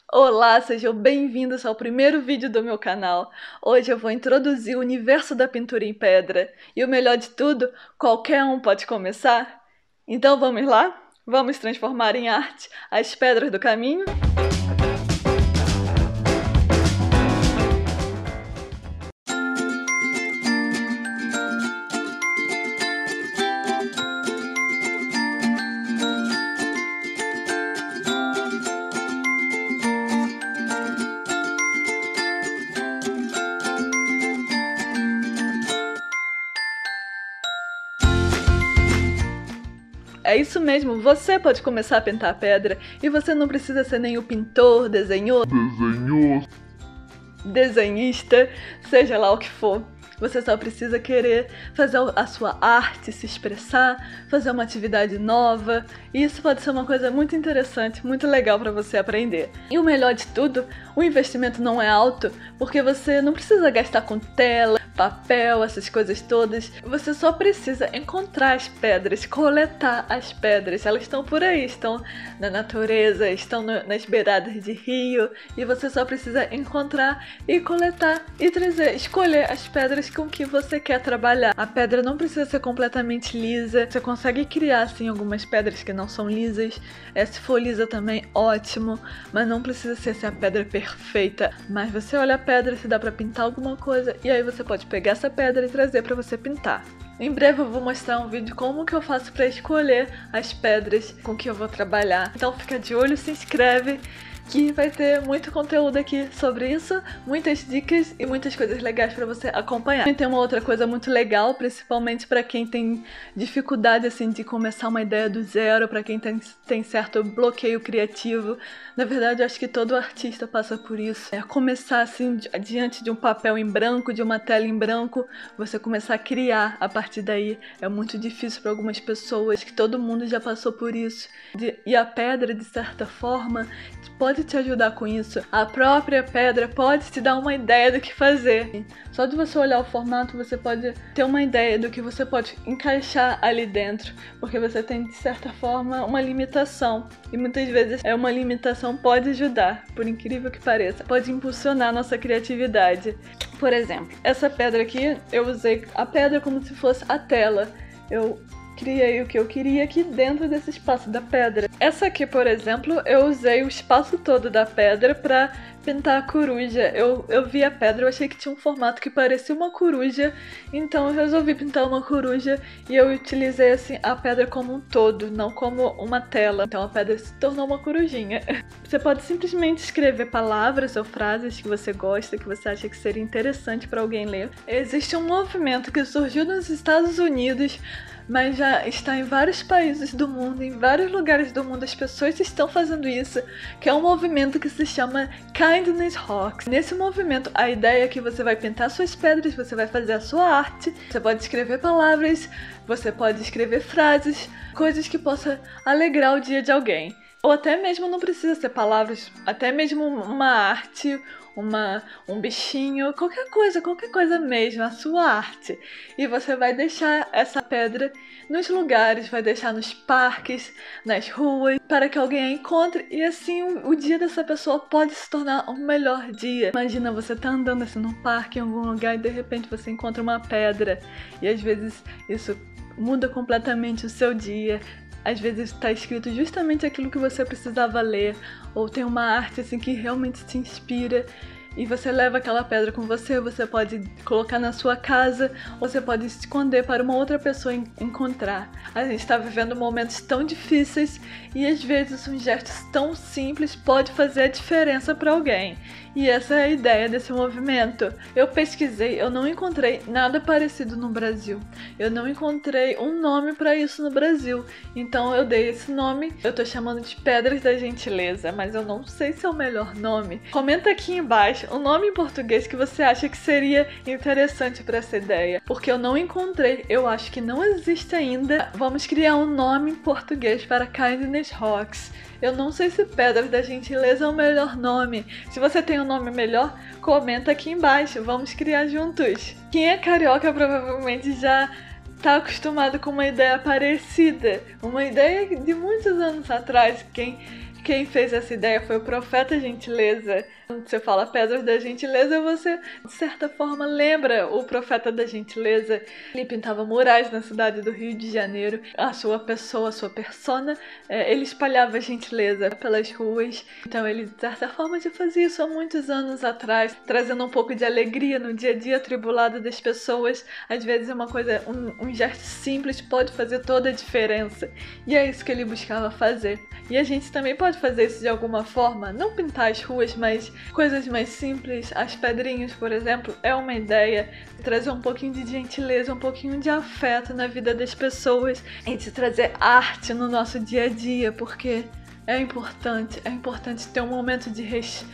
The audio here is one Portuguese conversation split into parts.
Olá, sejam bem-vindos ao primeiro vídeo do meu canal. Hoje eu vou introduzir o universo da pintura em pedra. E o melhor de tudo, qualquer um pode começar. Então vamos lá? Vamos transformar em arte as pedras do caminho? É isso mesmo, você pode começar a pintar a pedra e você não precisa ser nem o pintor, desenhista, seja lá o que for. Você só precisa querer fazer a sua arte, se expressar, fazer uma atividade nova. E isso pode ser uma coisa muito interessante, muito legal para você aprender. E o melhor de tudo, o investimento não é alto, porque você não precisa gastar com tela, papel, essas coisas todas. Você só precisa encontrar as pedras, coletar as pedras. Elas estão por aí, estão na natureza, estão nas beiradas de rio. E você só precisa encontrar e coletar e trazer, escolher as pedras com que você quer trabalhar. A pedra não precisa ser completamente lisa. Você consegue criar, assim, algumas pedras que não são lisas. Se for lisa também, ótimo. Mas não precisa ser assim, a pedra perfeita. Mas você olha a pedra, se dá pra pintar alguma coisa, e aí você pode pegar essa pedra e trazer pra você pintar. Em breve eu vou mostrar um vídeo como que eu faço pra escolher as pedras com que eu vou trabalhar. Então fica de olho, se inscreve, que vai ter muito conteúdo aqui sobre isso, muitas dicas e muitas coisas legais para você acompanhar. E tem uma outra coisa muito legal, principalmente para quem tem dificuldade assim de começar uma ideia do zero, para quem tem certo bloqueio criativo. Na verdade, eu acho que todo artista passa por isso. Começar assim diante de um papel em branco, de uma tela em branco, você começar a criar a partir daí. É muito difícil para algumas pessoas, que todo mundo já passou por isso. E a pedra, de certa forma, pode te ajudar com isso. A própria pedra pode te dar uma ideia do que fazer. Só de você olhar o formato, você pode ter uma ideia do que você pode encaixar ali dentro, porque você tem, de certa forma, uma limitação. E muitas vezes uma limitação pode ajudar, por incrível que pareça. Pode impulsionar a nossa criatividade. Por exemplo, essa pedra aqui, eu usei a pedra como se fosse a tela. Eu criei o que eu queria aqui dentro desse espaço da pedra. Essa aqui, por exemplo, eu usei o espaço todo da pedra para pintar a coruja. Eu vi a pedra, eu achei que tinha um formato que parecia uma coruja, então eu resolvi pintar uma coruja e eu utilizei assim a pedra como um todo, não como uma tela. Então a pedra se tornou uma corujinha. Você pode simplesmente escrever palavras ou frases que você gosta, que você acha que seria interessante para alguém ler. Existe um movimento que surgiu nos Estados Unidos, mas já está em vários países do mundo, em vários lugares do mundo as pessoas estão fazendo isso, que é um movimento que se chama Kindness Rocks. Nesse movimento, a ideia é que você vai pintar suas pedras, você vai fazer a sua arte, você pode escrever palavras, você pode escrever frases, coisas que possam alegrar o dia de alguém. Ou até mesmo não precisa ser palavras, até mesmo uma arte, um bichinho, qualquer coisa mesmo, a sua arte. E você vai deixar essa pedra nos lugares, vai deixar nos parques, nas ruas, para que alguém a encontre e assim o dia dessa pessoa pode se tornar um melhor dia. Imagina você tá andando assim num parque, em algum lugar, e de repente você encontra uma pedra e às vezes isso muda completamente o seu dia. Às vezes está escrito justamente aquilo que você precisava ler, ou tem uma arte assim que realmente te inspira e você leva aquela pedra com você, você pode colocar na sua casa, ou você pode esconder para uma outra pessoa encontrar. A gente está vivendo momentos tão difíceis e às vezes um gesto tão simples pode fazer a diferença para alguém. E essa é a ideia desse movimento. Eu pesquisei, eu não encontrei nada parecido no Brasil. Eu não encontrei um nome para isso no Brasil. Então eu dei esse nome, eu tô chamando de Pedras da Gentileza, mas eu não sei se é o melhor nome. Comenta aqui embaixo um nome em português que você acha que seria interessante para essa ideia. Porque eu não encontrei, eu acho que não existe ainda. Vamos criar um nome em português para Kindness Rocks. Eu não sei se Pedras da Gentileza é o melhor nome. Se você tem um nome melhor, comenta aqui embaixo. Vamos criar juntos. Quem é carioca provavelmente já tá acostumado com uma ideia parecida. Uma ideia de muitos anos atrás. Quem Quem fez essa ideia foi o Profeta Gentileza. Quando você fala Pedras da Gentileza, você, de certa forma, lembra o Profeta da Gentileza. Ele pintava murais na cidade do Rio de Janeiro. A sua pessoa, a sua persona, ele espalhava gentileza pelas ruas. Então ele, de certa forma, já fazia isso há muitos anos atrás, trazendo um pouco de alegria no dia a dia atribulado das pessoas. Às vezes uma coisa, um gesto simples pode fazer toda a diferença. E é isso que ele buscava fazer. E a gente também pode fazer isso de alguma forma, não pintar as ruas, mas coisas mais simples. As pedrinhas, por exemplo, é uma ideia de trazer um pouquinho de gentileza, um pouquinho de afeto na vida das pessoas e de trazer arte no nosso dia a dia, porque é importante ter um momento de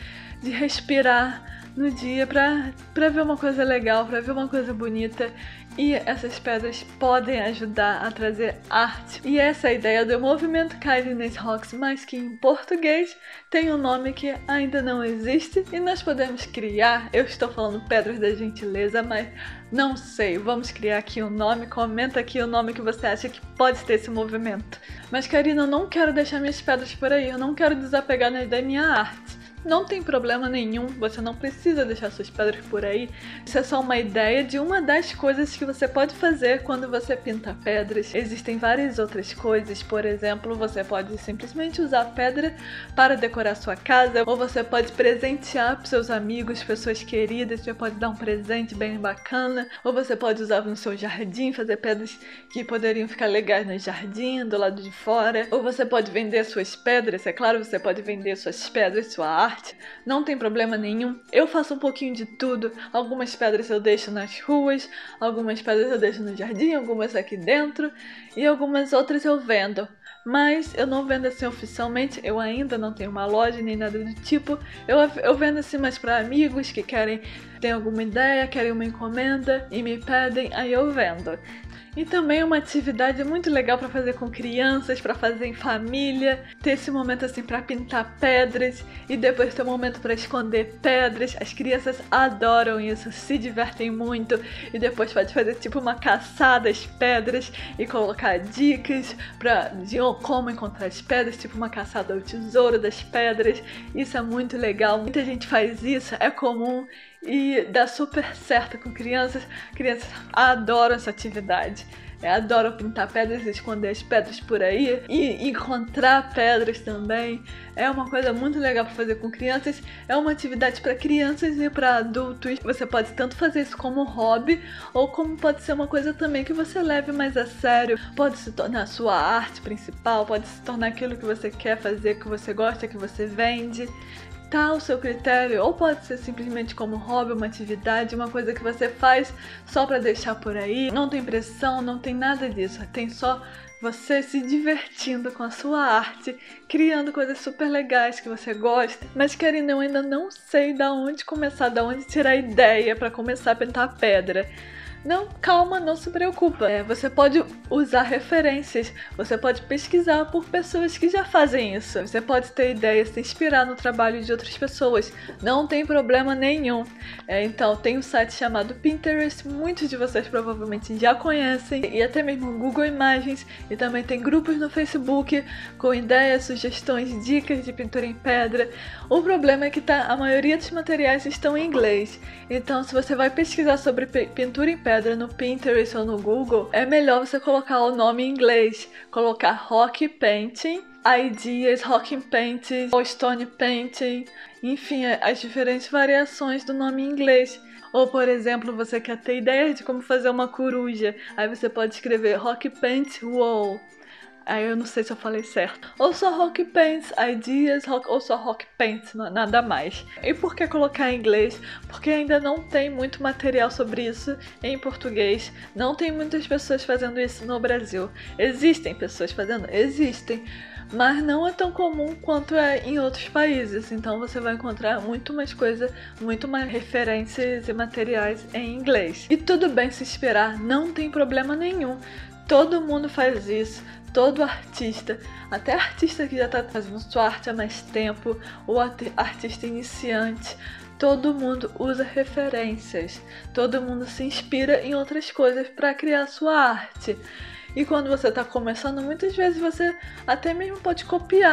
respirar no dia pra ver uma coisa legal, pra ver uma coisa bonita. E essas pedras podem ajudar a trazer arte. E essa é a ideia do movimento Kindness Rocks, mas que em português tem um nome que ainda não existe e nós podemos criar. Eu estou falando Pedras da Gentileza, mas não sei. Vamos criar aqui um nome. Comenta aqui o nome que você acha que pode ter esse movimento. Mas, Karina, eu não quero deixar minhas pedras por aí. Eu não quero desapegar da minha arte. Não tem problema nenhum, você não precisa deixar suas pedras por aí. Isso é só uma ideia de uma das coisas que você pode fazer quando você pinta pedras. Existem várias outras coisas, por exemplo, você pode simplesmente usar pedra para decorar sua casa, ou você pode presentear para seus amigos, pessoas queridas, você pode dar um presente bem bacana, ou você pode usar no seu jardim, fazer pedras que poderiam ficar legais no jardim, do lado de fora, ou você pode vender suas pedras, é claro, você pode vender suas pedras, sua arte. Não tem problema nenhum. Eu faço um pouquinho de tudo. Algumas pedras eu deixo nas ruas, algumas pedras eu deixo no jardim, algumas aqui dentro e algumas outras eu vendo. Mas eu não vendo assim oficialmente, eu ainda não tenho uma loja nem nada do tipo. Eu vendo assim mais para amigos que tem alguma ideia, querem uma encomenda e me pedem, aí eu vendo. E também uma atividade muito legal para fazer com crianças, para fazer em família, ter esse momento assim para pintar pedras e depois ter um momento para esconder pedras. As crianças adoram isso, se divertem muito e depois pode fazer tipo uma caçada às pedras e colocar dicas de como encontrar as pedras, tipo uma caçada ao tesouro das pedras. Isso é muito legal, muita gente faz isso, é comum. E dá super certo com crianças. Crianças adoram essa atividade. Adoram pintar pedras e esconder as pedras por aí. E encontrar pedras também. É uma coisa muito legal para fazer com crianças. É uma atividade para crianças e para adultos. Você pode tanto fazer isso como hobby, ou como pode ser uma coisa também que você leve mais a sério. Pode se tornar a sua arte principal. Pode se tornar aquilo que você quer fazer, que você gosta, que você vende. Tá ao seu critério, ou pode ser simplesmente como hobby, uma atividade, uma coisa que você faz só pra deixar por aí. Não tem pressão, não tem nada disso, tem só você se divertindo com a sua arte, criando coisas super legais que você gosta. Mas, Karina, eu ainda não sei da onde começar, da onde tirar a ideia pra começar a pintar pedra. Não, calma, não se preocupa. Você pode usar referências, você pode pesquisar por pessoas que já fazem isso. Você pode ter ideias, se inspirar no trabalho de outras pessoas. Não tem problema nenhum. Então, tem um site chamado Pinterest, muitos de vocês provavelmente já conhecem, e até mesmo o Google Imagens, e também tem grupos no Facebook com ideias, sugestões, dicas de pintura em pedra. O problema é que a maioria dos materiais estão em inglês. Então, se você vai pesquisar sobre pintura em pedra no Pinterest ou no Google, é melhor você colocar o nome em inglês, colocar rock painting, ideas, rock painting ou stone painting, enfim, as diferentes variações do nome em inglês. Ou, por exemplo, você quer ter ideias de como fazer uma coruja, aí você pode escrever rock paint wall. Aí eu não sei se eu falei certo. Ou só Rock Paints Ideas, ou só Rock Paints, nada mais. E por que colocar em inglês? Porque ainda não tem muito material sobre isso em português. Não tem muitas pessoas fazendo isso no Brasil. Existem pessoas fazendo? Existem. Mas não é tão comum quanto é em outros países. Então você vai encontrar muito mais coisa, muito mais referências e materiais em inglês. E tudo bem se inspirar, não tem problema nenhum. Todo mundo faz isso. Todo artista, até artista que já está fazendo sua arte há mais tempo, ou artista iniciante, todo mundo usa referências, todo mundo se inspira em outras coisas para criar sua arte. E quando você está começando, muitas vezes você até mesmo pode copiar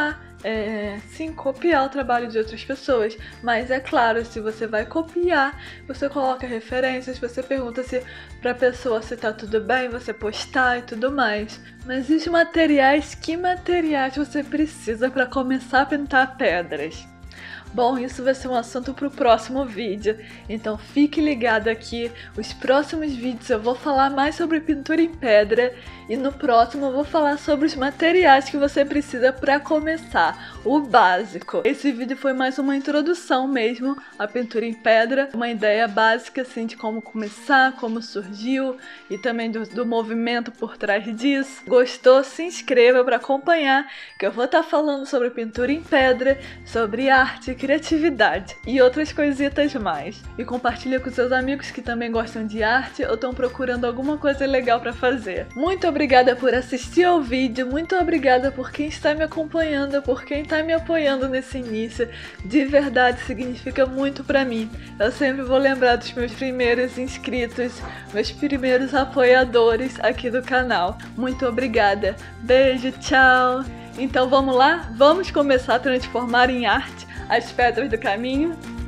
sim, copiar o trabalho de outras pessoas. Mas é claro, se você vai copiar, você coloca referências, você pergunta se pra pessoa se tá tudo bem, você postar e tudo mais. Mas e os materiais? Que materiais você precisa para começar a pintar pedras? Bom, isso vai ser um assunto para o próximo vídeo, então fique ligado aqui. Os próximos vídeos eu vou falar mais sobre pintura em pedra e no próximo eu vou falar sobre os materiais que você precisa para começar, o básico. Esse vídeo foi mais uma introdução mesmo à pintura em pedra, uma ideia básica assim de como começar, como surgiu e também do movimento por trás disso. Gostou? Se inscreva para acompanhar, que eu vou estar falando sobre pintura em pedra, sobre arte, criatividade e outras coisitas mais. E compartilha com seus amigos que também gostam de arte ou estão procurando alguma coisa legal para fazer. Muito obrigada por assistir ao vídeo, muito obrigada por quem está me acompanhando, por quem está me apoiando nesse início. De verdade significa muito para mim. Eu sempre vou lembrar dos meus primeiros inscritos, meus primeiros apoiadores aqui do canal. Muito obrigada. Beijo, tchau! Então vamos lá? Vamos começar a transformar em arte as pedras do caminho?